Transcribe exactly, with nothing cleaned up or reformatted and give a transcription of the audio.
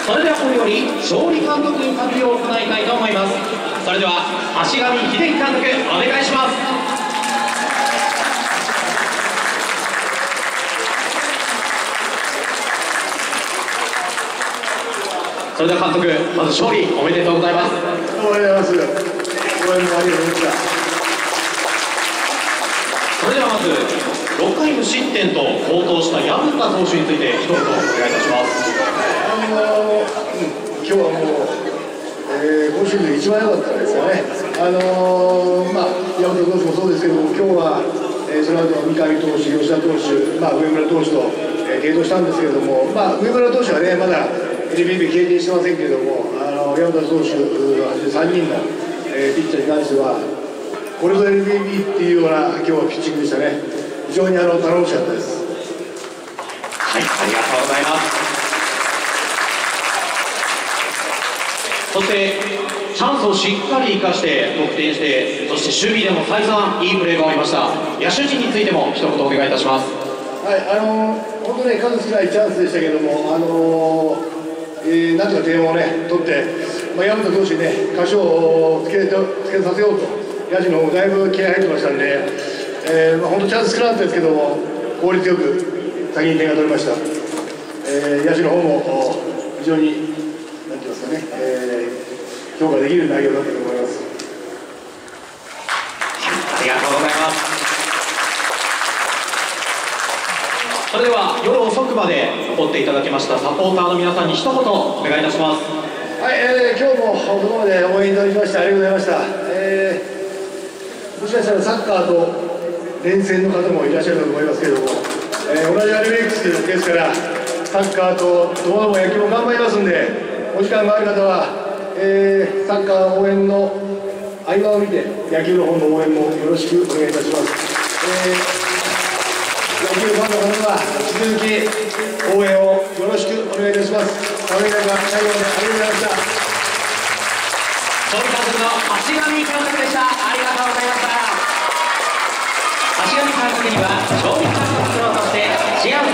それではこれより勝利監督インタビューを行いたいと思います。それでは橋上秀樹監督お願いします。それでは監督、まず勝利おめでとうございます。 おめでとうございます。応援もありがとうございました。 それではまずろっかい無失点と好投した薮田投手について一言お願いいたします。 あのーうん、今日はもう、えー、今シーズン一番良かったですよね。あのー、まあ薮田投手もそうですけども、今日は、えー、その後三上投手、吉田投手、まあ、上村投手と、えー、継投したんですけれども、まあ、上村投手はねまだ エルビービー 経験してませんけれども、あの薮田投手をはじめさんにんの、えー、ピッチャーに関してはこれぞ エルビービー っていうような今日はピッチングでしたね。非常にあの頼もしかったです。 はい、ありがとうございます。そしてチャンスをしっかり生かして得点して、そして守備でも再三いいプレーがありました。野手陣についても一言お願いいたします。 はい、あの本当ね数少ないチャンスでしたけども、あのえー、なんとか点をね取って、まあ、薮田投手にね箇所をつけとつけさせようと野手の方もだいぶ気合い入ってましたんで、えーまあ、本当チャンス少なかったですけども効率よく先に点が取れました。えー、野手の方も非常になんて言いますかね、えー、評価できる内容だったと思います。 ありがとうございます。それでは夜遅くまで残っていただきましたサポーターの皆さんに一言お願いいたします。 はい、えー、今日もここまで応援いただきましてありがとうございました。えー、もしかしたらサッカーと連戦の方もいらっしゃると思いますけれども、えー、同じアルビレックスですからサッカーとどうも野球も頑張りますんで、お時間がある方は、えー、サッカー応援の合間を見て野球の方の応援もよろしくお願いいたします。えー野球ファンの方は引き続き応援をよろしくお願いいたします。アメリカが最後までありがとうございました。 勝利監督の橋上監督でした。ありがとうございました。橋上監督には勝利監督プロとして幸せ